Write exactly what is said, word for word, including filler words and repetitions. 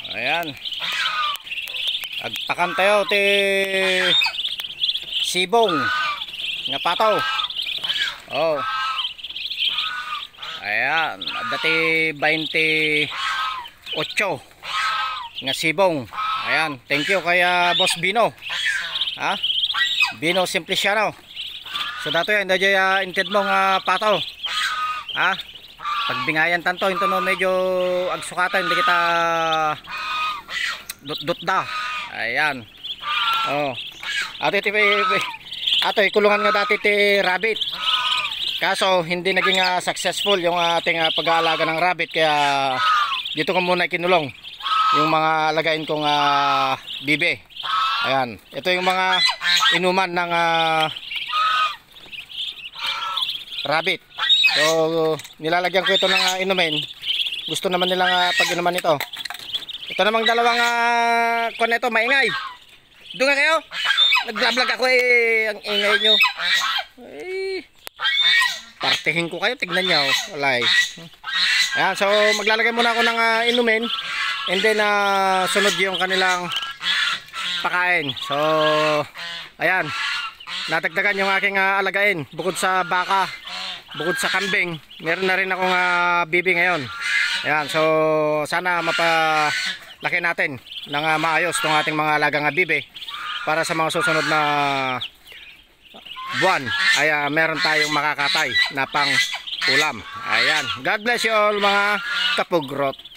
Ayan. Agpakan tayo ti sibong nga pataw. Oh. Ayan, dati twenty-eight nga sibong. Ayan, thank you kaya Boss Bino. Ha? Bino Simpliciano. So dato yan, dadyo ya inted mo nga pataw. Ha? Pagbingayan tanto, ito no medyo agsukatan, hindi kita dut-dut da. Ayan. Oh. Ato iti ato ikulungan nga dati ti rabbit. Kaso hindi naging uh, successful yung ating uh, pag-aalaga ng rabbit, kaya dito ko muna kinulong yung mga alagain kong uh, bibe. Ayan. Ito yung mga inuman ng uh, rabbit. So nilalagyan ko ito ng uh, inumin. Gusto naman nilang uh, pag-inuman ito. Ito namang dalawang uh, kon ito maingay. Doon nga kayo. Nag-vlog ako eh. Ang ingay nyo. Ay, partihin ko kayo. Tignan nyo. Walay. Ayan. So maglalagay muna ako ng uh, inumin. And then uh, sunod yung kanilang pakain. So ayan. Natagdagan yung aking uh, alagain. Bukod sa baka, bukod sa kambing, meron na rin akong uh, bibi ngayon. Ayan, so sana mapalaki natin ng uh, maayos itong ating mga alagang uh, bibi para sa mga susunod na buwan ay uh, meron tayong makakatay na pang ulam. Ayan, God bless you all mga kapugrot.